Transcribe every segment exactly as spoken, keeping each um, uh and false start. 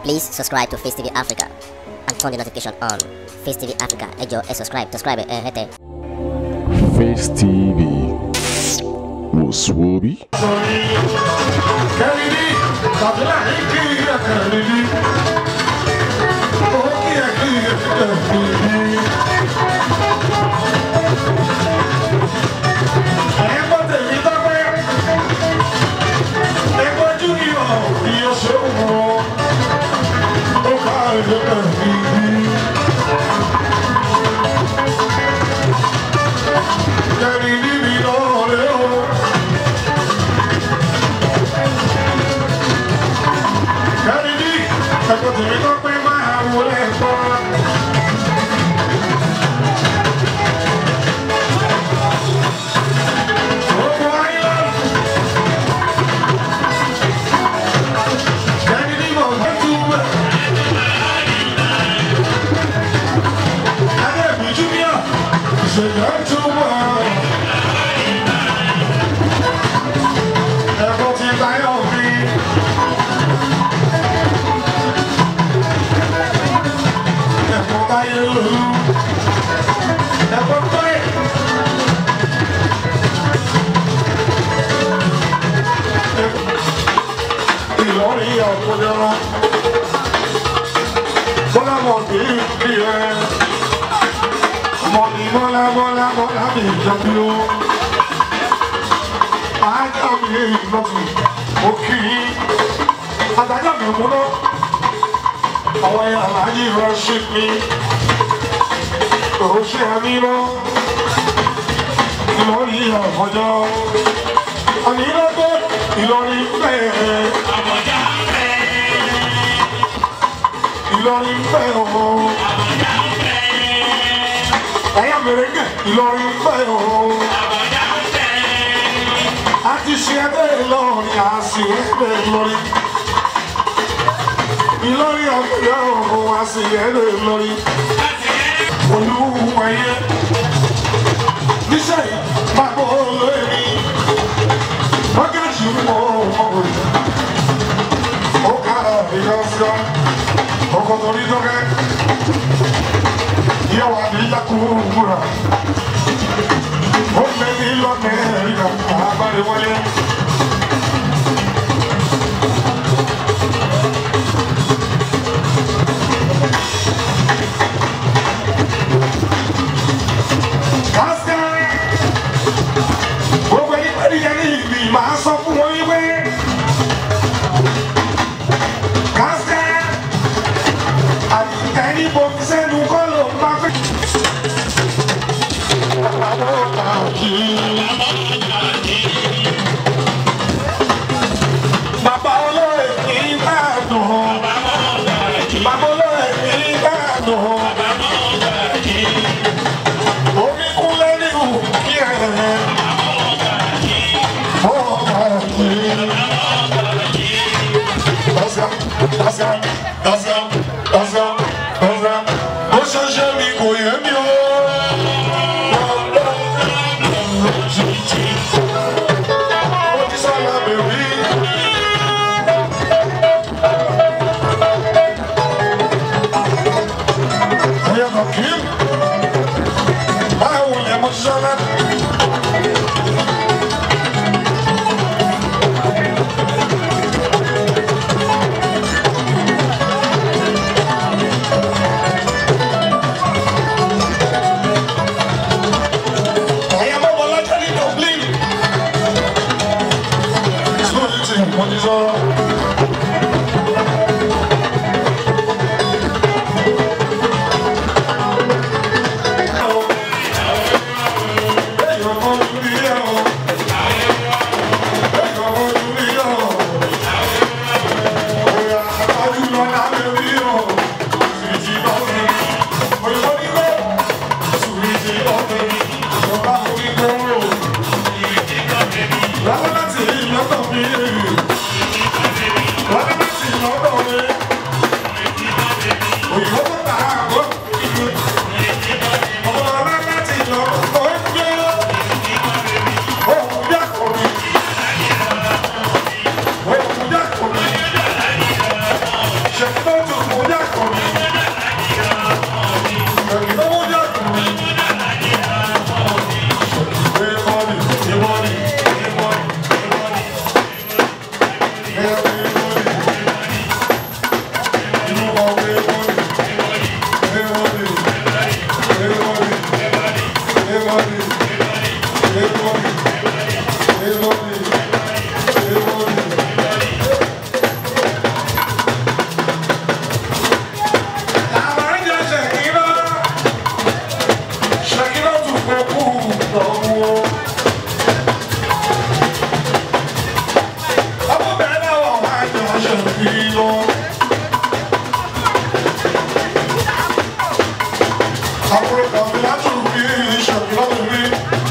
Please subscribe to Face T V Africa and turn the notification on. Face T V Africa, ẹ jọ̀ọ́ ẹ subscribe, subscribe ẹ hẹ́tẹ̀. Face T V Muswobi. Mola, mola, mola, mi jambio. Aja mi lọ́tù, mo kì í. Adájọ́ mi múná. Àwọn aláàjì rọ́ṣì mi. Òṣè mi lọ. Ìlọrin ọ̀fọ̀jọ́. Àmì lọ́gbọ́ Ìlọrin fẹ́. Àbọ̀já fẹ́. Ìlọrin fẹ́ o. Ẹ̀yà mèrèǹgè Ìlọrin fẹ́ o. A ti ṣe ẹgbẹ́ Ìlọrin, a sì ẹgbẹ́ Ìlọrin. Ìlọrin àgbẹ̀yà ọ̀hún, a sì ẹgbẹ́ Ìlọrin. Olúwẹ̀yẹ níṣẹ́ yìí máa gbọ́ lórí. Mọ́gàjì mọ́ ọmọ rẹ̀. Ó kára ìyọ́sọ́, ọkọ̀ tó ní dọ́kẹ́. Ìyàwó àdìyà kúrò múra. Ó lé ní lọ́mẹ́ríkà, àbáre wọlé. Kásìkà, gbogbo ẹni pẹ̀lú yẹn ní ìlú máa sọ fún wọn wípé. Kásìkà, àdìyà ní bòmí sẹ́nu kọ́ ló ń bá fẹ́. Bàbá olóyè kì í gbádùn. Bàbá olóyè kì í gbádùn. Omi kúnlẹ̀ ní òkè rẹ̀. Dọ́sà, dọ́sà, dọ́sà, dọ́sà, dọ́sà. Ó ṣẹ̀ṣẹ̀ mi kò yẹ mi o. àbúrò kàbí látò bí ìṣẹ̀lẹ̀ lọ́dún mi.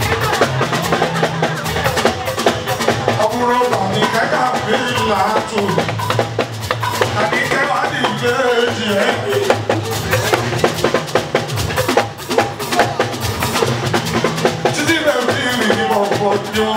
Àbúrò bàbí kẹ́kà bí látò. Àbíkẹ́ wá ní ìbejì ẹ̀. Títí bẹ̀ bí mi ọ̀pọ̀ jọ.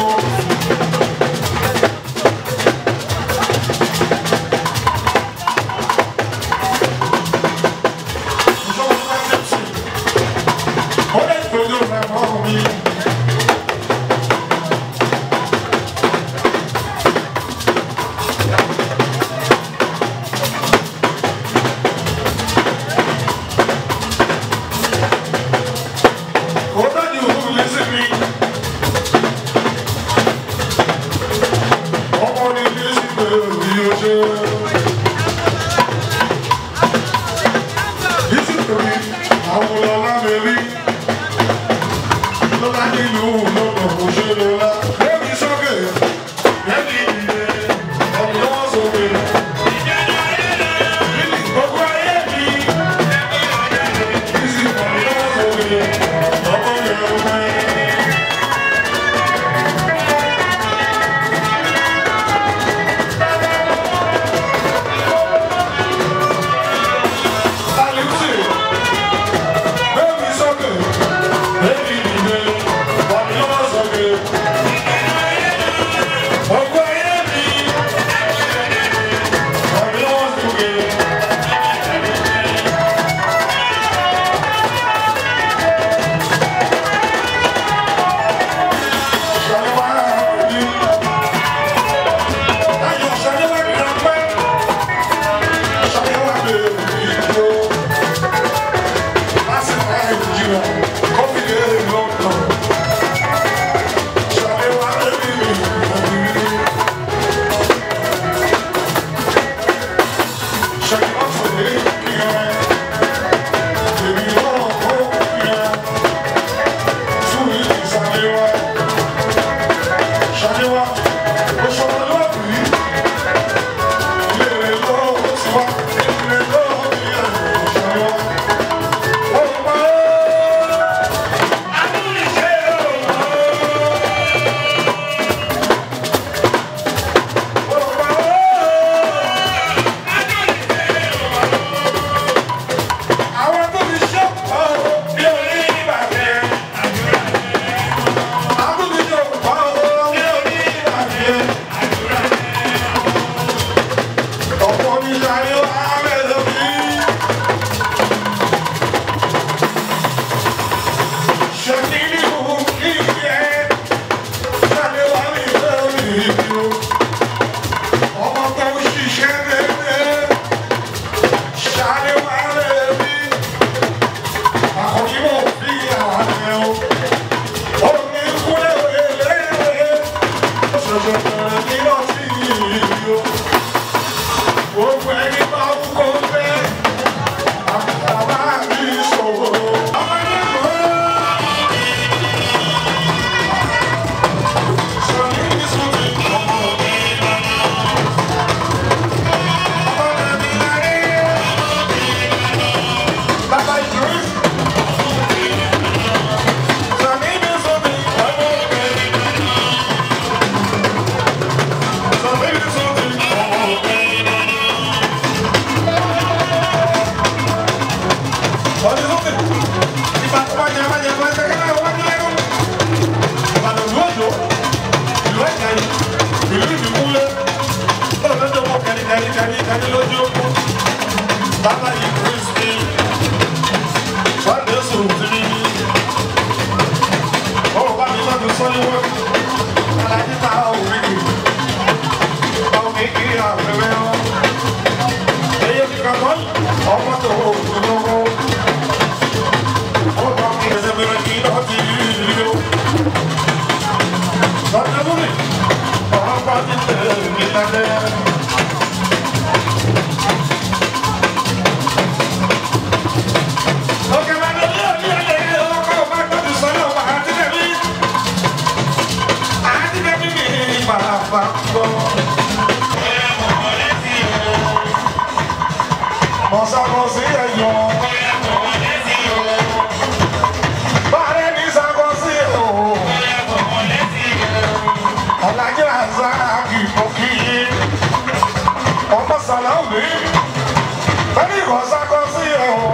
mi, ẹni kọ̀ọ̀sákọ̀ sí ẹ̀ o.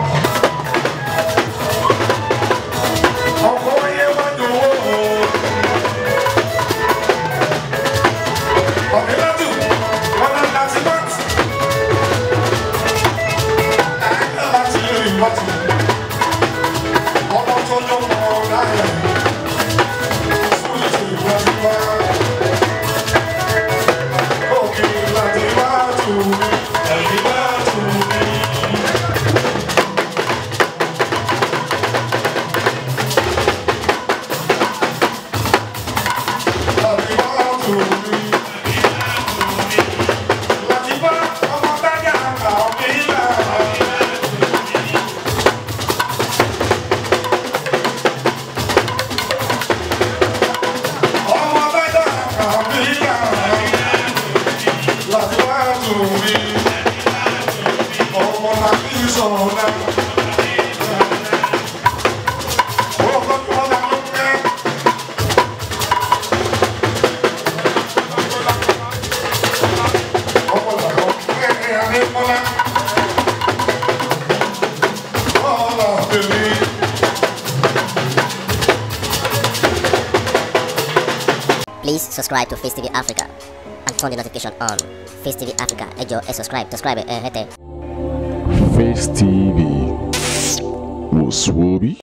Ọkọ̀ ayé wá jòwó o. Ọ̀dẹ́ látù, ọ̀nà láti bọ́tì. Ẹ̀ka láti lè rí bọ́tì. Ọmọ tó yọ mọ́ láyé. Sùúrù ti wá sí wá. Òkè láti wá tù mí, ẹ̀yìn wá tù mí. Láti wá tù mí. Láti wá ọmọ tájà kà ọ́ kí là. Ọmọ tájà kà ọ́ kí là. Láti wá tù mí. Ọmọ náà kì í sọ̀rọ̀ náà. Ó kọ́ kí wọ́n dáná pẹ́. Ọmọ làwọn kẹ́kẹ́ Adémọ́lá. Ọ̀la bèbí. Please subscribe to Face T V Africa and turn the notification on. Face T V Africa, ẹ jọ̀ọ́ ẹ subscribe, subscribe ẹ hẹ́tẹ̀. Face T V. Was Swoby?